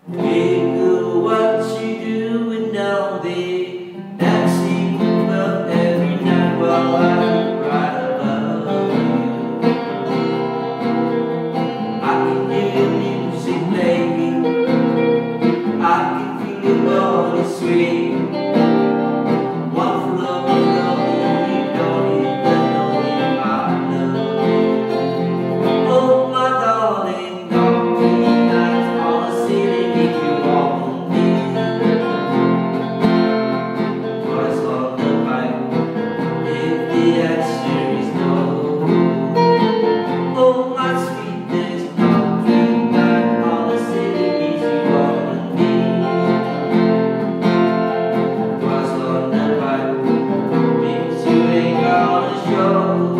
Wiggle what you doing now there, dancing love every night while I right above you. I can hear your music playing, I can feel your body sway. One for love, you don't even know if I love. Oh my darling, don't be nice on the ceiling if you want me. Twice on the pipe, if the answer is no. Oh my sweetness, don't be nice on the ceiling if you want me. Twice on the pipe, means you ain't gonna show.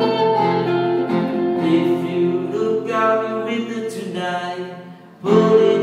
If you look out your window tonight, pull it